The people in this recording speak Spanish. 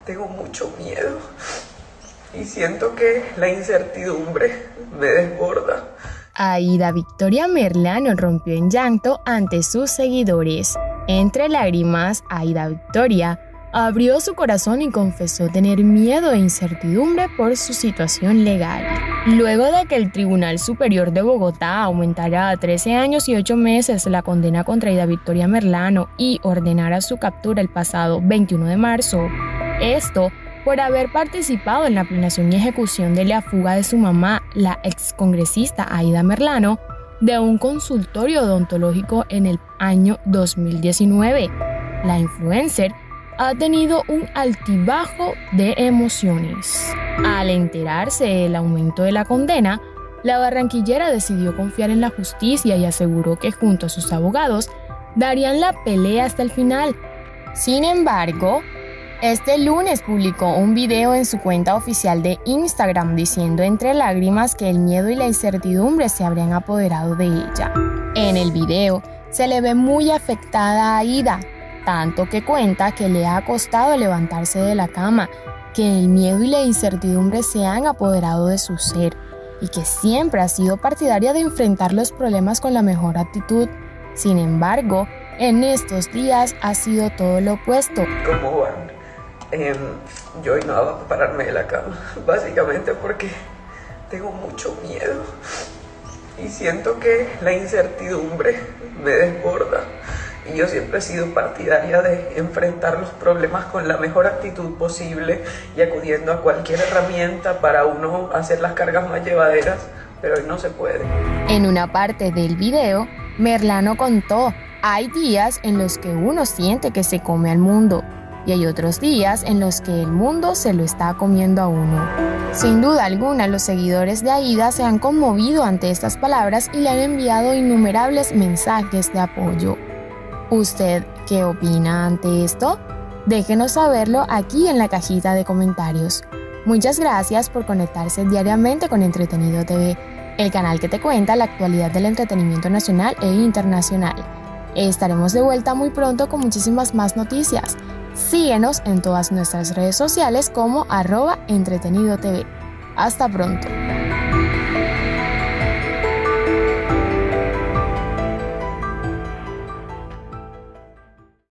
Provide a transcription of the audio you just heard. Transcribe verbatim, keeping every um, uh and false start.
tengo mucho miedo y siento que la incertidumbre me desborda. Aida Victoria Merlano rompió en llanto ante sus seguidores. Entre lágrimas, Aida Victoria abrió su corazón y confesó tener miedo e incertidumbre por su situación legal. Luego de que el Tribunal Superior de Bogotá aumentara a trece años y ocho meses la condena contra Aida Victoria Merlano y ordenara su captura el pasado veintiuno de marzo, esto por haber participado en la planeación y ejecución de la fuga de su mamá, la excongresista Aida Merlano, de un consultorio odontológico en el año dos mil diecinueve. La influencer ha tenido un altibajo de emociones. Al enterarse del aumento de la condena, la barranquillera decidió confiar en la justicia y aseguró que junto a sus abogados darían la pelea hasta el final. Sin embargo, este lunes publicó un video en su cuenta oficial de Instagram diciendo entre lágrimas que el miedo y la incertidumbre se habrían apoderado de ella. En el video se le ve muy afectada a Aida, tanto que cuenta que le ha costado levantarse de la cama, que el miedo y la incertidumbre se han apoderado de su ser y que siempre ha sido partidaria de enfrentar los problemas con la mejor actitud. Sin embargo, en estos días ha sido todo lo opuesto. ¿Cómo van? Eh, yo hoy no voy a pararme de la cama, básicamente porque tengo mucho miedo y siento que la incertidumbre me desborda. Y yo siempre he sido partidaria de enfrentar los problemas con la mejor actitud posible y acudiendo a cualquier herramienta para uno hacer las cargas más llevaderas, pero hoy no se puede. En una parte del video, Merlano contó: hay días en los que uno siente que se come al mundo y hay otros días en los que el mundo se lo está comiendo a uno. Sin duda alguna, los seguidores de Aida se han conmovido ante estas palabras y le han enviado innumerables mensajes de apoyo. ¿Usted qué opina ante esto? Déjenos saberlo aquí en la cajita de comentarios. Muchas gracias por conectarse diariamente con Entretenido T V, el canal que te cuenta la actualidad del entretenimiento nacional e internacional. Estaremos de vuelta muy pronto con muchísimas más noticias. Síguenos en todas nuestras redes sociales como arroba entretenido T V. Hasta pronto.